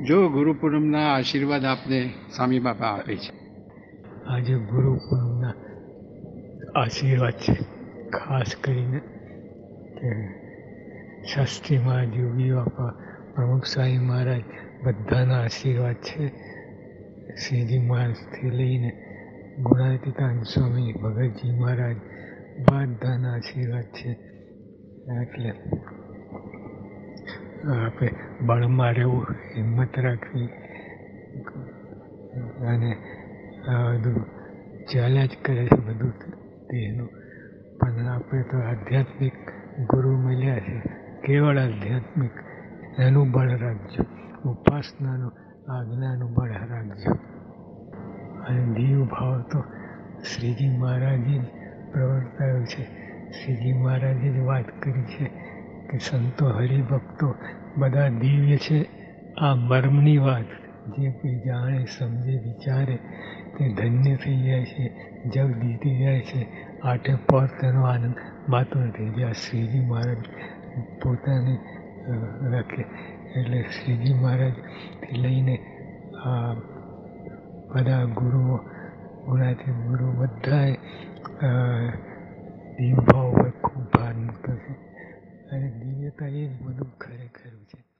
જો ગુરુ પૂનમના આશીર્વાદ આપને સ્વામી બાપા આપે છે. આજે ગુરુ પૂનમના આશીર્વાદ છે, ખાસ કરીને કે શાસ્ત્રી મહારાજ, યોગી બાપા, પ્રમુખ સ્વામી મહારાજ બધાના આશીર્વાદ છે. શ્રીજી મહારાજથી લઈને ગુણાતીતાનંદ સ્વામી, ભગતજી મહારાજ બધાના આશીર્વાદ છે. એટલે આપણે બળમાં રહેવું, હિંમત રાખવી અને આ બધું ચાલ્યા જ કરે છે બધું દેહનું, પણ આપણે તો આધ્યાત્મિક ગુરુ મળ્યા છે, કેવળ આધ્યાત્મિક, એનું બળ રાખજો. ઉપાસનાનું, આજ્ઞાનું બળ રાખજો. અને દીવ ભાવ તો શ્રીજી મહારાજે જ પ્રવર્તાયો છે. શ્રીજી મહારાજે જ વાત કરી છે કે સંતો હરિભક્તો બધા દિવ્ય છે. આ મર્મની વાત જે કોઈ જાણે, સમજે, વિચારે તે ધન્ય થઈ જાય છે, જગ જીતી જાય છે. આઠે પહોર તેનો આનંદ માત્ર થઈ જાય. શ્રીજી મહારાજ પોતાની રાખે. એટલે શ્રીજી મહારાજથી લઈને આ બધા ગુરુઓ, ગુણાતીત ગુરુ બધાએ દીવભાવ પર ખૂબ ભાર મૂક્યો છે. અને દિવ્યતા એ જ બધું ખરેખર છે.